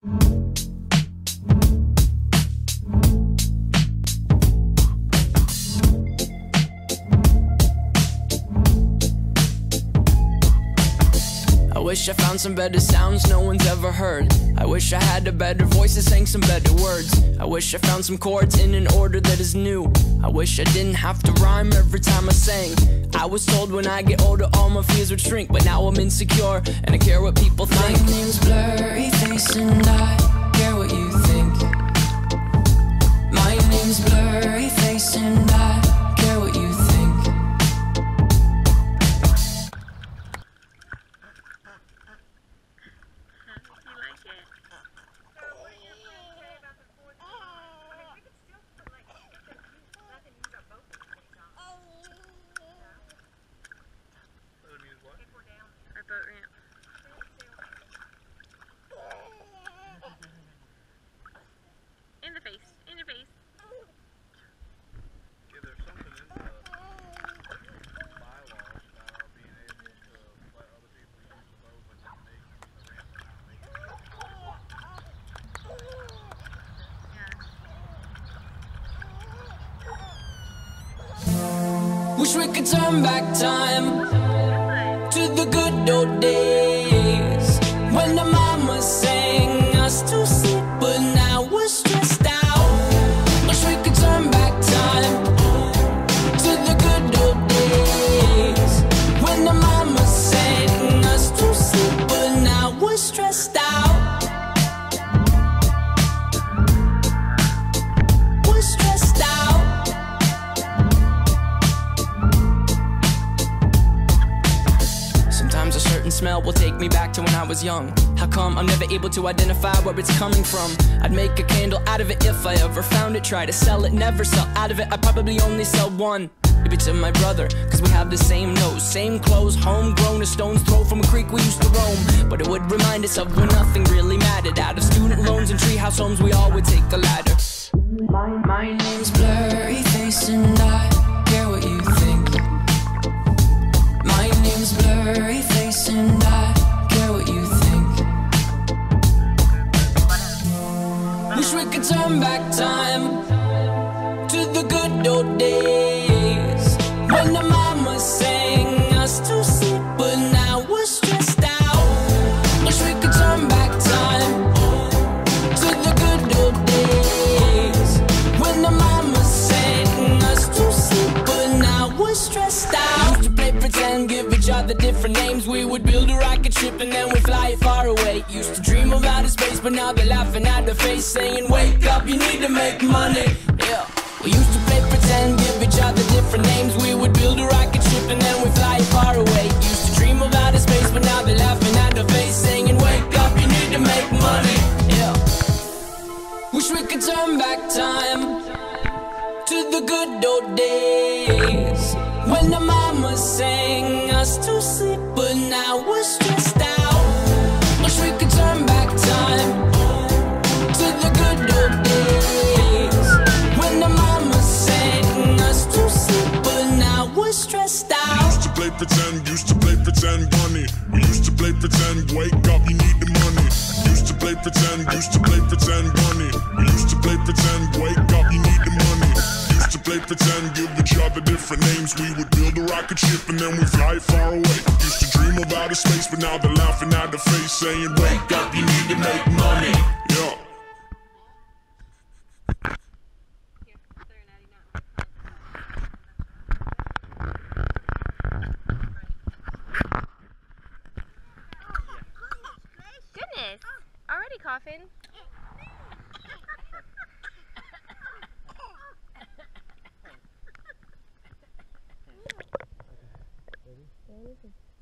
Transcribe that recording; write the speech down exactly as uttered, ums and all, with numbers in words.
I wish I found some better sounds no one's ever heard. I wish I had a better voice that sang some better words. I wish I found some chords in an order that is new. I wish I didn't have to rhyme every time I sang. I was told when I get older all my fears would shrink, but now I'm insecure and I care what people think. My name's Blurryface and I care what you think. My name's Blurryface and I care what you think. Boat ramp. In the face, in your face. Yeah, there's something in the bylaws about our being able to let other people use the boat, but not make the ramp not make Yeah. Yeah. Wish we could turn back time to the good old days when the mama sang us to sleep, but now we're stressed out. Wish we could turn back time to the good old days when the mama sang us to sleep, but now we're stressed out. We're stressed out. Sometimes a certain smell will take me back to when I was young. How come I'm never able to identify where it's coming from? I'd make a candle out of it if I ever found it. Try to sell it, never sell out of it. I'd probably only sell one. Maybe to my brother, cause we have the same nose, same clothes, homegrown, a stone's throw from a creek we used to roam. But it would remind us of when nothing really mattered. Out of student loans and treehouse homes, we all would take the ladder. My, my name's Blurryface and I care what you think. My name's Blurryface and I care what you think. Wish we could turn back time to the good old days when the mama sang us to sleep, but now we're stressed out. Wish we could turn back time to the good old days when the mama sang us to sleep, but now we're stressed out. Used to play pretend, give each other different names. We would build a rocket ship and then we'd fly it far away. Used to dream of outer space, but now they're laughing at the face, saying wake up, you need to make money. Yeah. We used to play pretend, give each other different names. We would build a rocket ship and then we'd fly it far away. Used to dream of outer space, but now they're laughing at the face, saying wake up, you need to make money. Yeah. Wish we could turn back time to the good old days when the mama sang us to sleep, but now we're stressed out. Wish we could turn back time to the good old days when the mama sang us to sleep, but now we're stressed out. Used to play pretend, used to play pretend bunny. We used to play pretend, wake up, you need the money. Used to play pretend, used to play pretend bunny. We used to play pretend, wake up, you need the money. Used to play pretend, give each other different names. We would build a rocket ship and then we fly far away. Used to dream of outer space, but now they're laughing at the face, saying wake up, you need to make money. Yeah. Goodness, already coughing. Ready?